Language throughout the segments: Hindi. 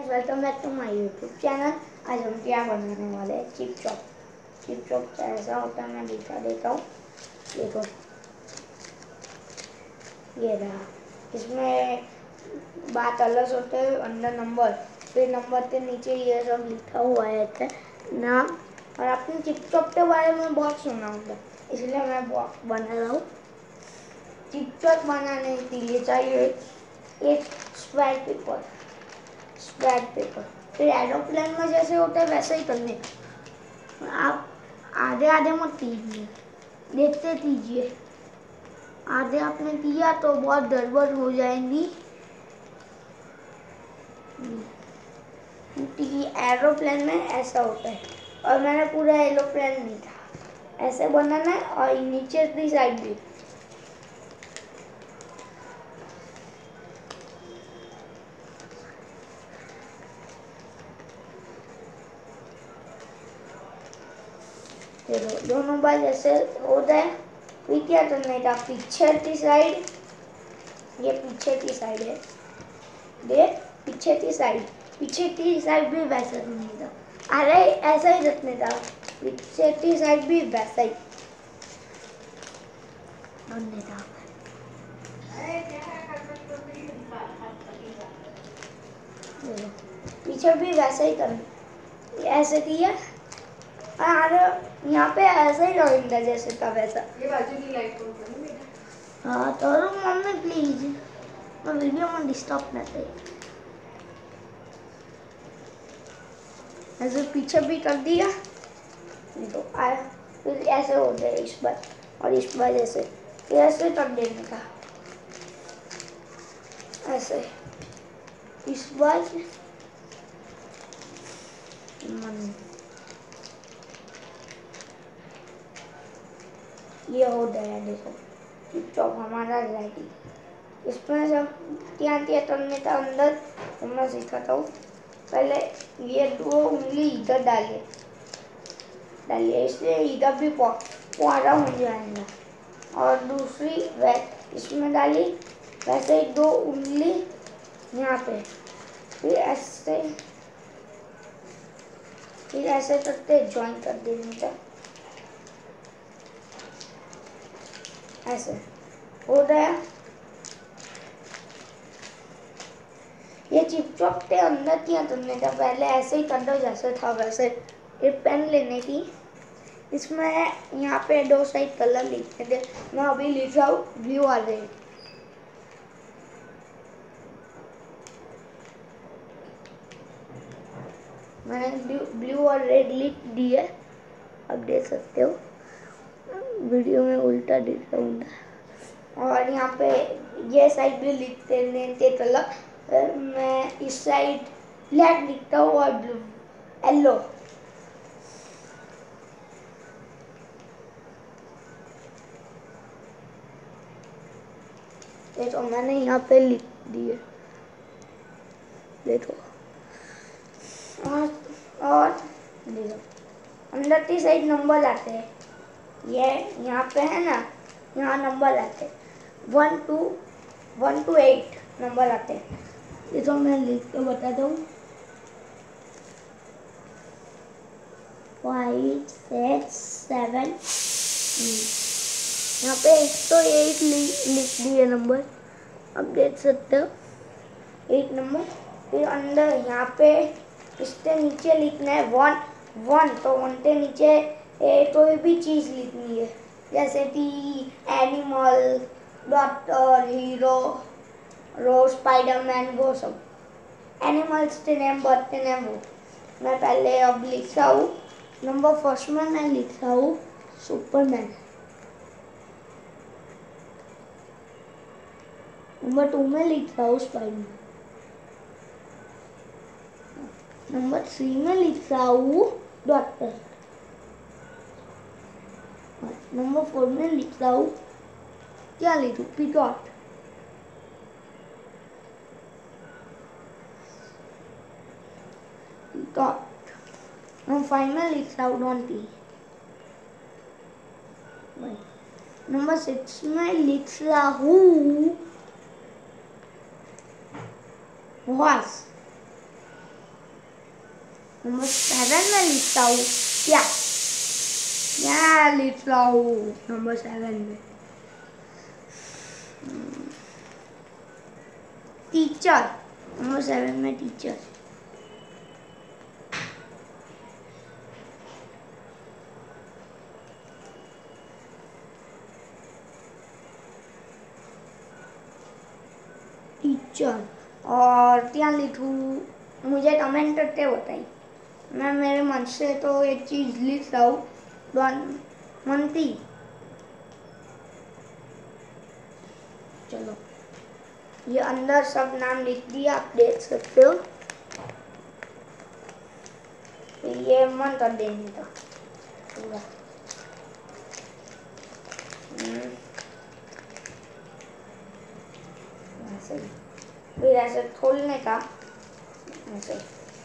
Friends, welcome back to my YouTube channel. आज हम क्या बनाने वाले हैं? Chip chop. चिप चॉप ऐसा होता है, मैं दिखा देता हूँ। देखो, ये रहा। इसमें बात अलग होते है, अंदर नंबर, फिर नंबर के नीचे ये सब लिखा हुआ है नाम। और आपने चिप चॉप के बारे में बहुत सुना होगा, इसलिए मैं बना रहा हूँ। चिप चॉप बनाने के लिए चाहिए एक स्क्वायर पेपर। फिर एरोप्लेन में जैसे होता है वैसे ही करने का। आप आधे आधे मत कीजिए, देखते कीजिए। आधे आपने किया तो बहुत गड़बड़ हो जाएंगी, क्योंकि एरोप्लेन में ऐसा होता है। और मैंने पूरा एरोप्लेन नहीं था, ऐसे बनाना है। और नीचे की साइड भी दोनों बार जैसे हो जाए, फिर क्या करने का? पीछे की साइड, ये पीछे की साइड है, देख पीछे की साइड भी वैसा करने का। अरे ऐसा ही रखने का, पीछे की साइड भी वैसा ही करने का। पीछे भी वैसा ही करना, ऐसे किया। अरे यहाँ पे ऐसा ही रहेगा जैसे था वैसा। ये बाजू की लाइट बंद कर बेटा। हाँ तो मम्मी प्लीज, मैं वीडियो में डिस्टर्ब ना करे। ऐसे पीछे भी कर दिया तो आया। फिर ऐसे हो जाए इस बार, और इस बार जैसे फिर ऐसे कर देने का, ऐसे इस बार ये हो गया। देखो चिप चॉप हमारा रेडी। इसमें सब क्या क्या करने का अंदर तो मैं सिखाता हूँ। पहले ये दो उंगली इधर डालिए, इसलिए इधर भी फुहारा हो जाएगा। और दूसरी इसमें डाली, वैसे ही दो उंगली यहाँ पे, फिर ऐसे करते ज्वाइन कर देने का। ऐसे हो गया। ये चिप चॉप के अंदर क्या करने का? पहले ऐसे ही कर दो जैसे था वैसे। एक पेन लेने की, इसमें यहाँ पे दो साइड कलर लिखने थे। मैं अभी लिख रहा हूँ ब्लू और रेड। मैंने ब्लू और रेड लिख दिए, अब देख सकते हो। वीडियो में उल्टा दिख रहा हूँ। और यहाँ पे ये साइड भी लिखते थे कलर। मैं इस साइड ब्लैक लिखता हूँ और ब्लू येलो। देखो मैंने यहाँ पे लिख दिए, देखो। और देखो अंदर की साइड नंबर आते हैं। ये यहाँ पे है ना, यहाँ नंबर आते हैं 1 to 8 नंबर आते हैं। ये तो मैं लिख के बताता हूँ। 5 6 7 यहाँ पे 1 तो 8 लिख दिए नंबर, अब देख सकते हो 8 नंबर। फिर अंदर यहाँ पे इसके नीचे लिखना है 1 तो 1 के नीचे कोई भी चीज़ लिखनी है, जैसे कि animal, doctor, hero, rose, Spiderman, वो सब एनिमल्स के नेम, बर्ड के नेम। वो मैं पहले अब लिख रहा हूँ। नंबर फर्स्ट में मैं लिख रहा हूँ सुपरमैन। नंबर 2 में लिख रहा हूँ स्पाइडरमैन। नंबर 3 में लिख रहा हूँ डॉक्टर। नंबर 4 में लिख रहा हूँ, क्या लिखूँ? पीकॉक। नंबर 5 में लिख रहा हूँ डॉन्की। नंबर 6 में लिख रहा हूँ हॉर्स। नंबर 7 में लिखता हूँ क्या क्या लिखता हूँ नंबर 7 में टीचर नंबर 7 में टीचर टीचर और ત્યાં लिखूँ मुझे कमेंट करके बताइए मैं मेरे मन से तो एक चीज़ लिख रहा हूँ मनती चलो ये अंदर सब नाम लिख दिया आप देख सकते हो ये मन कर देने का पूरा ऐसे फिर ऐसे खोलने का ऐसे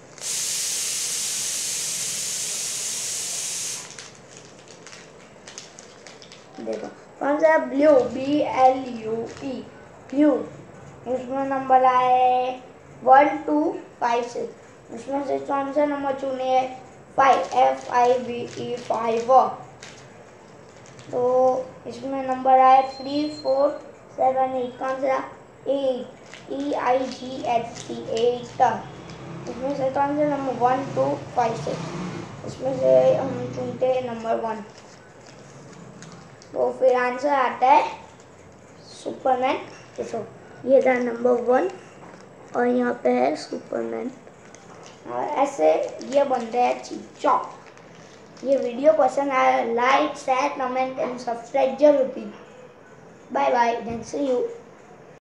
देखो कौन सा ब्लू BLUE ब्लू उसमें नंबर आए 1 2 5 6 उसमें से कौन सा नंबर चुने 5 FIVE 5 तो इसमें नंबर आए 3 4 7 8 कौन सा 8 EIGHT 8 इसमें से कौन सा नंबर 1 2 5 6 इसमें से हम चुनते हैं नंबर 1 तो फिर आंसर आता है सुपरमैन देखो ये था नंबर 1 और यहाँ पे है सुपरमैन और ऐसे ये बनते हैं चिचॉप ये वीडियो पसंद आया like share comment and subscribe जरूर कीजिए बाय बाय थैंक्स यू